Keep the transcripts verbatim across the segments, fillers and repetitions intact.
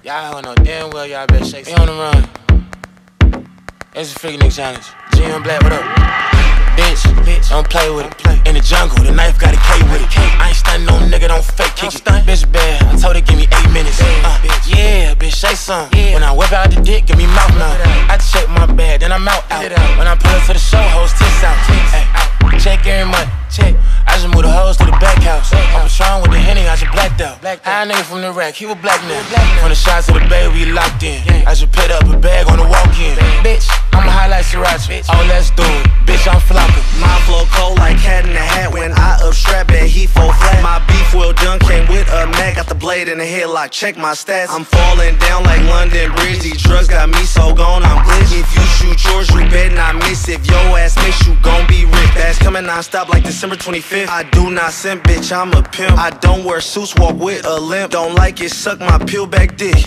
Y'all don't know damn well y'all better shake. We on the run. It's a freaking nigga challenge. G M Black, what up? Bitch, bitch, don't play with it. Play. In the jungle, the knife got a K with it. I ain't stunning no nigga, don't fake kick it. Bitch bad, I told her give me eight minutes. Uh, yeah, bitch, say something. Yeah. When I whip out the dick, give me mouth now. I check my bag, then I'm out. out. When I pull up to the show, hoes tits out. Ay, check every month. Check. I just moved the hoes to the back house. I was strong with the Henny, I just blacked out. High nigga from the rack, he was black now. From the shots to the bay, we locked in. I just put up a bag on the walk-in. Bitch, I'ma highlight Sriracha. Oh, let's do it. Bitch, I'm flopping. My flow cold like cat in the hat. When I up strap and he fall flat. My beef well done, came with a Mac. Got the blade in the headlock, check my stats. I'm falling down like London Bridge. These drugs got me so gone, I'm glitch. If you shoot yours, you better not miss. If your ass miss, you gon' be ripped. That's coming non-stop like December twenty-fifth. I do not simp, bitch, I'm a pimp. I don't wear suits, walk with a limp. Don't like it, suck my peel back dick.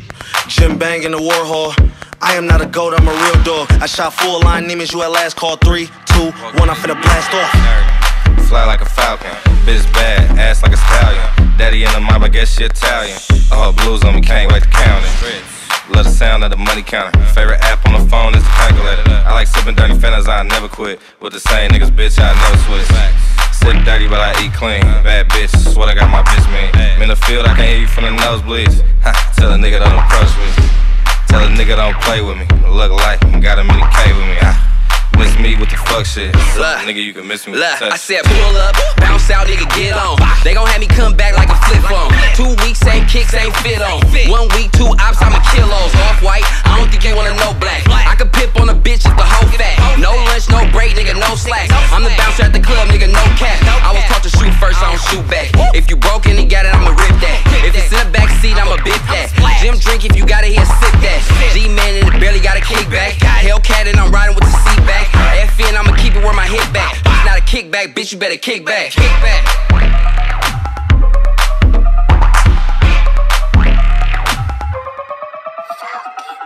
Jim Bang in the Warhol. I am not a goat, I'm a real dog. I shot full line demons, you at last call three, two, one, I'm finna blast off. Fly like a falcon, bitch bad, ass like a stallion. Daddy in the mob, I guess she Italian. Oh, blues on me, can't wait to count it. Love the sound of the money counter. Favorite app on the phone is the calculator. I like sipping dirty fentanyls, I never quit. With the same niggas, bitch, I never switch. Sitting dirty, but I eat clean. Bad bitch, that's what I got my bitch mean. I'm in the field, I can't hear you from the nosebleeds. Tell a nigga don't approach me. Tell a nigga don't play with me. Look like got a mini K with me. Miss me with the fuck shit. Look, nigga, you can miss me with look, the touch. I said pull up, bounce out, nigga, get on. They gon' have me come back like a flip phone. Two weeks, same kicks, same fit on. One week, two ops, I'm a kilos. Off-white, I don't think you wanna know black. I could pip on a bitch if the whole fat. No lunch, no break, nigga, no slack. I'm the bouncer at the club, nigga, no cap. I was taught to shoot first, I don't shoot back. If you broke and he got it, I'ma rip that. If it's in the back seat, I'ma bip that. Jim drink if you got it, he'll sip that. G-man and it barely got a kickback. Hellcat and I'm riding with the seat back. F N, I'ma keep it where my hit back. It's not a kickback, bitch, you better kick back. Kick back. Falcon.